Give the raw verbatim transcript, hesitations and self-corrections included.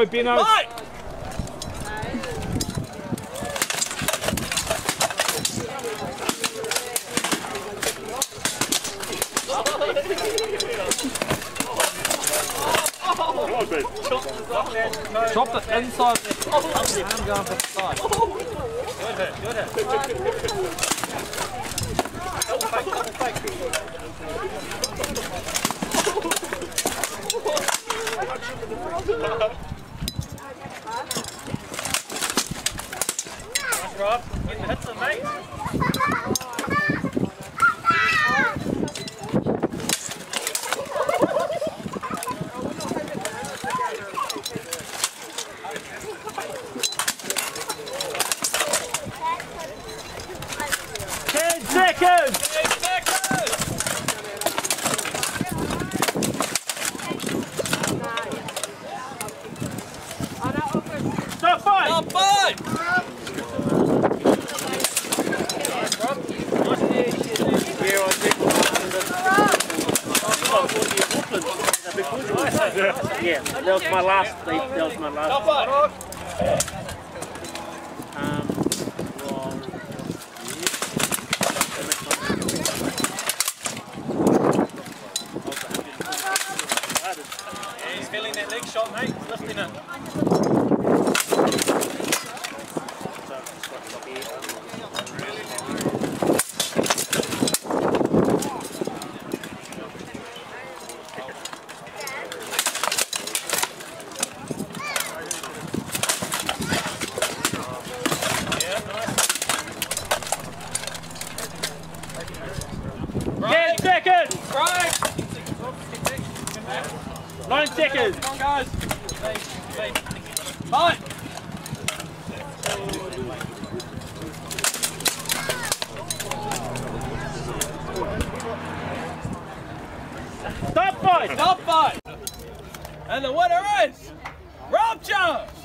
Benoit. Right. Drop it inside. I'm going for the side. Good hit, good hit. Double fake, double fake. Nice, Rob. Getting the hits on, mate. Ten seconds! Ten seconds! Stop fight! Stop fight! Yeah, that was my last. That was my last. Stop fight! Um, Yeah, he's feeling that leg shot, mate. He's lifting it. Ten seconds! Right! Nine seconds! Come on, guys. Fight! Stop fight! Stop fight! And the winner is Rob Jones!